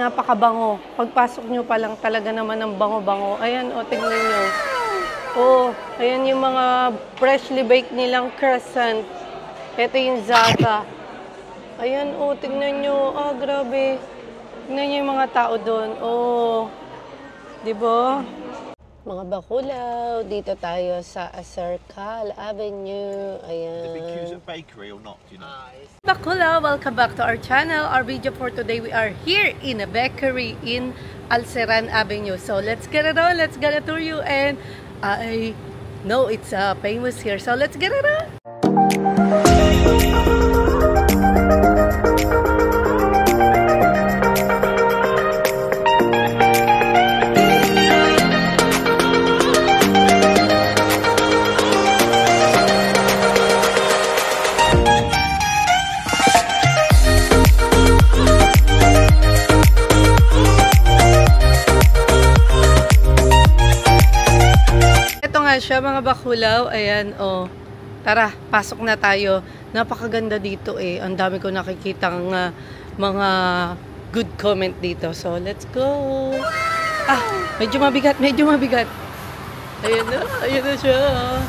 Napakabango. Pagpasok nyo pa lang talaga naman ng bango-bango. Ayan, o, tingnan nyo. Oo, ayan yung mga freshly baked nilang croissant. Ito yung Zaza. Ayan, o, tingnan nyo. Ah, grabe. Tingnan nyo yung mga tao doon. Oh, di ba? Mga bakulaw, dito tayo sa Circle Avenue. Ayan. The big queues at bakery or not, do you know? Bakulaw, welcome back to our channel. Our video for today, we are here in a bakery in Alceran Avenue. So let's get it on, let's get a tour you, and I know it's famous here. So let's get it on. Siya mga bakulaw, ayan, oh. Tara, pasok na tayo. Napakaganda dito eh. Ang dami ko nakikitang mga good comment dito. So, let's go. Ah, medyo mabigat, medyo mabigat. Ayan na siya.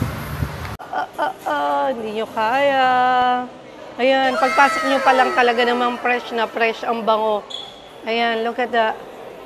Hindi nyo kaya. Ayan, pagpasok nyo pa lang talaga namang fresh na fresh ang bango. Ayan, look at that.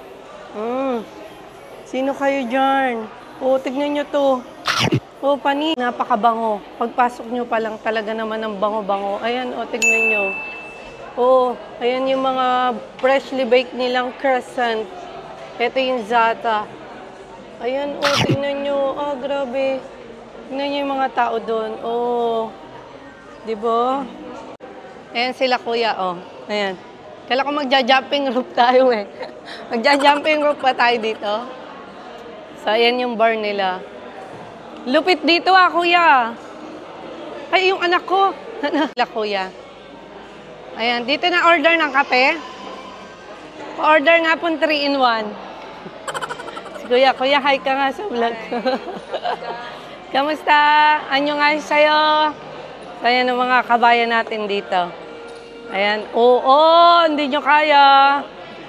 Sino kayo dyan? Oh, tignan nyo to. Oh, pani. Napakabango. Pagpasok nyo pa lang talaga naman ng bango-bango. Ayan, oh, tignan nyo. Oh, ayan yung mga freshly baked nilang croissant. Ito yung Zata. Ayan, oh, tignan nyo. Ah, grabe. Tignan nyo yung mga tao doon. Oh, di ba? Ayan sila kuya, oh. Ayan. Kala ko magja-jumping rope tayo eh. Magja-jumping rope pa tayo dito. So, ayan yung bar nila. Lupit dito kuya. Ay, yung anak ko. Kuya. Ayan, dito na order ng kape. Pa-order nga po 3-in-1. Si kuya, hi ka nga sa vlog. Kamusta? Anyo nga sa'yo? So, ayan ang mga kabayan natin dito. Ayan, oo, hindi nyo kaya.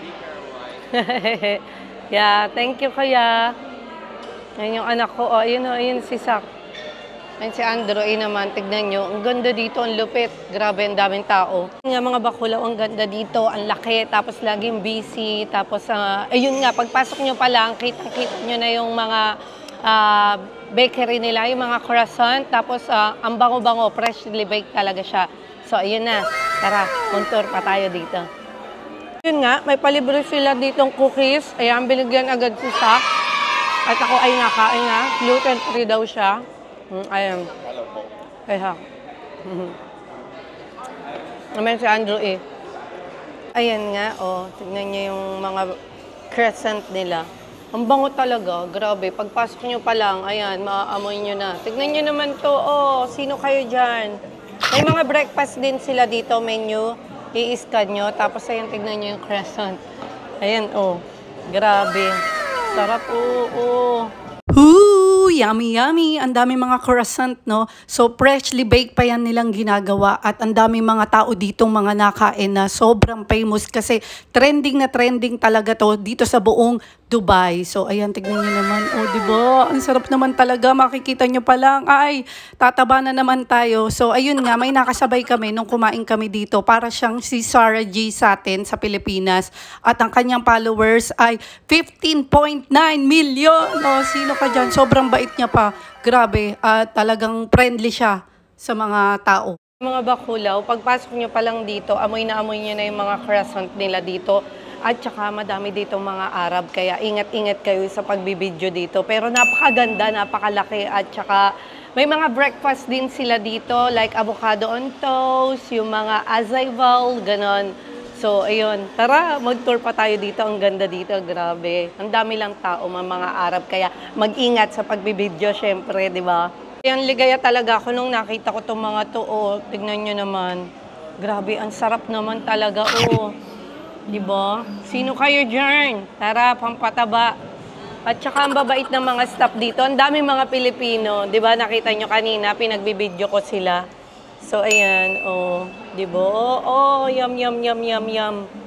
Yeah, thank you kuya. Ayan yung anak ko. Oh, ayun si Sak. Ayan si Andrew. Ayun naman, tignan nyo. Ang ganda dito, ang lupit. Grabe, ang daming tao. Nga mga bakulaw, ang ganda dito. Ang laki, tapos laging busy. Tapos, ayun nga, pagpasok nyo pa lang, kitang-kita nyo na yung mga bakery nila, yung mga croissant. Tapos, ang bango-bango, freshly baked talaga siya. So, ayun na. Tara, on-tour pa tayo dito. Yun nga, may palibre sila ditong cookies. Ayan, binigyan agad si Sak. At ako ay nakain na. Gluten-free daw siya. Ayan. Kaya. Naman si Andrew eh. Ayan nga, oh. Tignan niyo yung mga croissant nila. Ang bango talaga. Grabe. Pagpasok nyo pa lang, ayan, maaamoy nyo na. Tignan nyo naman to, oh. Sino kayo dyan? May mga breakfast din sila dito, menu. I-scan nyo. Tapos ayan, tignan nyo yung croissant. Ayan, oh. Grabe. Sarap, oo. Yummy, yummy. Ang dami mga croissant, no? So, freshly baked pa yan nilang ginagawa. At ang dami mga tao ditong mga nakain na sobrang famous kasi trending na trending talaga to dito sa buong Dubai. So, ayan, tignan nyo naman. Oh, diba? Ang sarap naman talaga. Makikita nyo pa lang. Ay, tataba na naman tayo. So, ayun nga, may nakasabay kami nung kumain kami dito. Para siyang si Sarah G sa atin sa Pilipinas. At ang kanyang followers ay 15.9 million. Oh, sino ka dyan? Sobrang bait niya pa. Grabe. At talagang friendly siya sa mga tao. Mga bakulaw, pagpasok nyo pa lang dito, amoy na amoy nyo na yung mga croissant nila dito. At saka madami dito mga Arab, kaya ingat-ingat kayo sa pagbibideo dito. Pero napakaganda, napakalaki, at saka may mga breakfast din sila dito, like avocado on toast, yung mga azaival, ganon. So, ayun, tara, mag-tour pa tayo dito. Ang ganda dito, grabe. Ang dami lang tao, mga Arab, kaya mag-ingat sa pagbibideo, syempre, di ba? Ayan, ligaya talaga ako nung nakita ko itong mga to, oh, tignan nyo naman. Grabe, ang sarap naman talaga, oh. Diba? Sino kayo dyan? Tara, pampataba. At saka ang babait ng mga staff dito. Ang daming mga Pilipino. Diba? Nakita nyo kanina, pinagbibideo ko sila. So, ayan. Oh, diba? Oh, yum, yum, yum, yum, yum.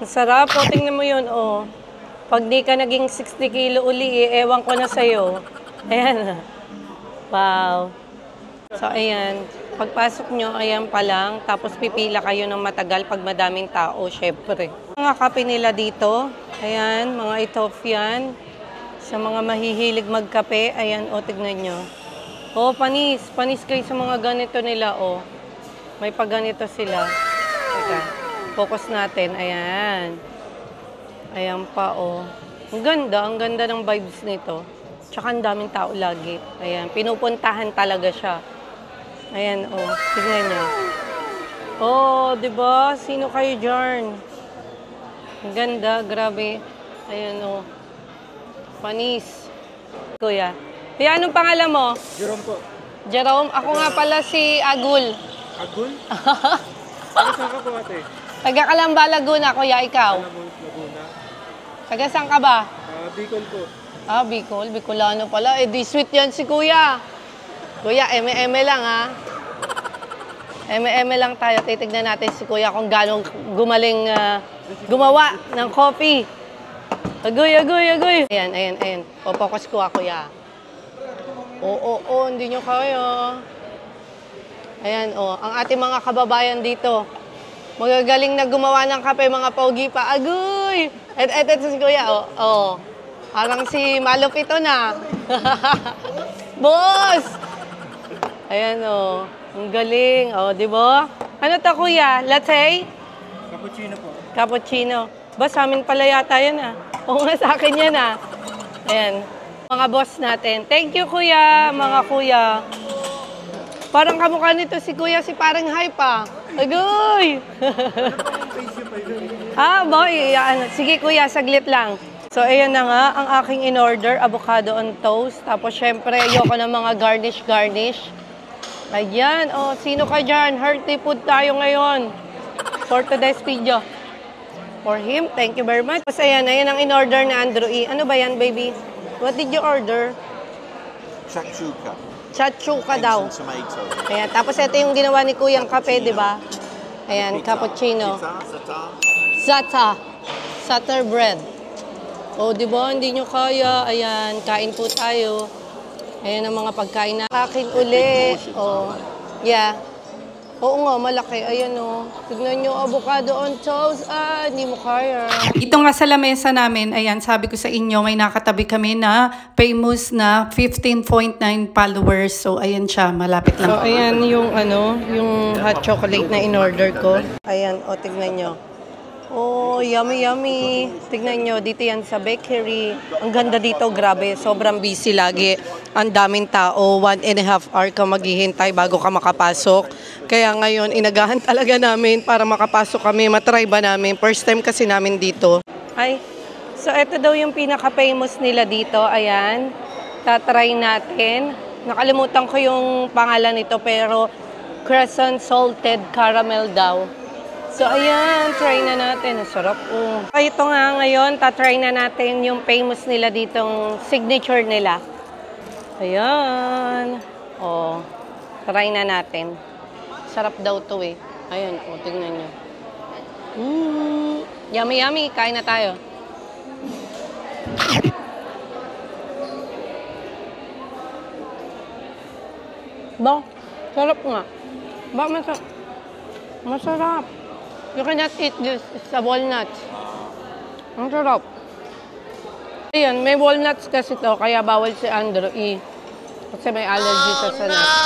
Ang sarap. O, tingnan mo yun, oh. Pag di ka naging 60 kilo uli, ewan ko na sa'yo. Ayan. Wow. So, ayan. Pagpasok nyo, ayan pa lang. Tapos pipila kayo ng matagal pag madaming tao, syempre. Mga kape nila dito. Ayan, mga Ethiopian. Sa mga mahihilig magkape, ayan, o, tignan nyo. O, panis. Panis kayo sa mga ganito nila, o. May pagganito sila. Teka, focus natin. Ayan. Ayan pa, o. Ang ganda ng vibes nito. Tsaka ang daming tao lagi. Ayan, pinupuntahan talaga siya. Ayan, o. Tignan nyo. O, diba? Sino kayo dyan? Ang ganda, grabe. Ayan, o. Panis. Kuya. Kuya, anong pangalan mo? Jerome po. Jerome. Ako nga pala si Agul. Agul? Saan ka po ate? Taga Calamba, Laguna. Kuya, ikaw? Laguna. Taga saan ka ba? Bicol po. Ah, Bicol. Bicolano pala. Eh, di sweet yan si Kuya. Kuya, eme-eme lang, ha? Eme-eme lang tayo. Titignan natin si Kuya kung gano'ng gumaling gumawa ng coffee. Agoy. Ayan. Focus ko, Kuya. Oo, hindi nyo kaya. Ayan, ang ating mga kababayan dito. Magagaling na gumawa ng kape, mga pogi pa. Agoy! Eto si Kuya, Parang si Malupito na. Boss! Ayan, ang galing. Di ba? Ano to, Kuya? Latte? Cappuccino po. Cappuccino. Ba, sa amin pala yata yan, Oo nga, sa akin yan, Ayan. Mga boss natin. Thank you, Kuya. Mga Kuya. Parang kamukha nito si Kuya, si parang hype, Agoy! Boy. Sige, Kuya, saglit lang. So, ayan na nga, ang aking in-order, avocado on toast. Tapos, syempre, ayoko ng mga garnish. Ayan, sino ka dyan? Hearty food tayo ngayon for today's video. For him, thank you very much. Tapos, ayan ang in-order na Andrew E. Ano ba yan, baby? What did you order? Shakshuka. Chachuka daw. Eggs and tomato. Ayan, tapos ito yung ginawa ni Kuyang kape, di ba? Ayan, cappuccino. Zata. Sutter bread. Di ba? Hindi nyo kaya. Ayan, kain po tayo. Ayan ang mga pagkain na akin uli. Yeah. Oo nga, malaki. Ayan, Tignan nyo, avocado on toast. Hindi mo kaya. Ito nga sa lamesa namin, ayan, sabi ko sa inyo, may nakatabi kami na famous na 15.9 followers. So, ayan siya, malapit lang. So, ayan yung, yung hot chocolate na in-order ko. Ayan, tignan nyo. Yummy. Tignan nyo, dito yan sa bakery. Ang ganda dito, grabe. Sobrang busy lagi. Ang daming tao. 1.5 hour ka maghihintay bago ka makapasok. Kaya ngayon, inagahan talaga namin para makapasok kami. Matry ba namin? First time kasi namin dito. So ito daw yung pinaka-famous nila dito. Ayan. Tatry natin. Nakalimutan ko yung pangalan nito pero Crescent Salted Caramel daw. So, ayan, try na natin. Ang sarap, Ito nga ngayon, tatry na natin yung famous nila ditong signature nila. Ayan. Try na natin. Sarap daw to, Ayan, tingnan nyo. Yummy. Kain na tayo. Sarap nga. Masarap. You cannot eat this. It's a walnuts. Ang sarap. Ayan, may walnuts kasi to, kaya bawal si Andrew E. Kasi may allergy sa nuts.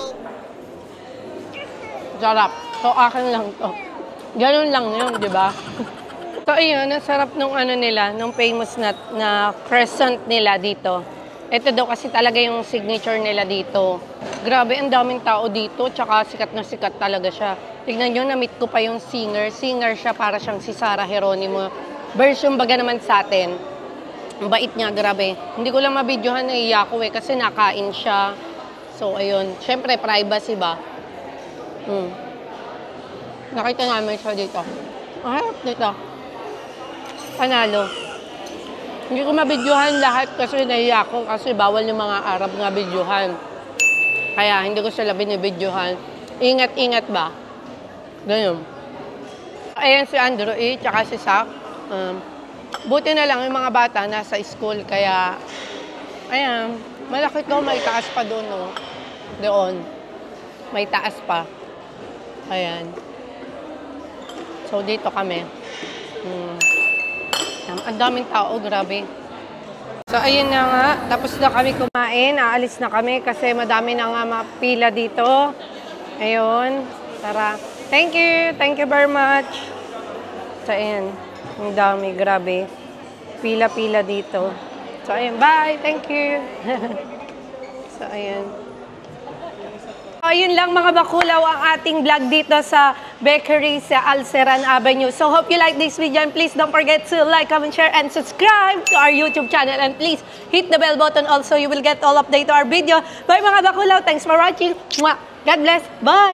Sarap. So, akin lang to. Ganun lang yun, di ba? So, ayun, ang sarap nung nila, nung famous na crescent nila dito. Ito daw kasi talaga yung signature nila dito. Grabe, ang daming tao dito, tsaka sikat na sikat talaga siya. Tignan nyo, na-meet ko pa yung singer. Singer siya, para siyang si Sarah Geronimo. Version baga naman sa atin. Ang bait niya, grabe. Hindi ko lang mabidyohan, naiiyak ko kasi nakain siya. So, ayun. Siyempre, privacy ba? Nakita namin siya dito. Ang harap dito. Panalo. Hindi ko mabidyohan lahat kasi naiiyak ko kasi bawal yung mga Arab nga bidyohan. Kaya hindi ko sila binibidyohan. Ingat-ingat ba? Ganyan. Ayan si Andrew E. Tsaka si Sak. Buti na lang yung mga bata nasa school. Kaya, ayan. Malaki to. May taas pa doon, no? Doon. May taas pa. Ayan. So, dito kami. Ang daming tao. Grabe. So, ayun na nga. Tapos na kami kumain. Aalis na kami kasi madami na nga mapila dito. Ayun. Tara. Thank you. Thank you very much. So, ayun. Ang dami. Grabe. Pila-pila dito. So, ayun. Bye. Thank you. So, ayun. Ayun lang mga bakulaw ang ating vlog dito sa bakery sa Alceran Avenue. So hope you like this video and please don't forget to like, comment, share, and subscribe to our YouTube channel. And please hit the bell button also. You will get all update to our video. Bye mga bakulaw. Thanks for watching. Mwah! God bless. Bye!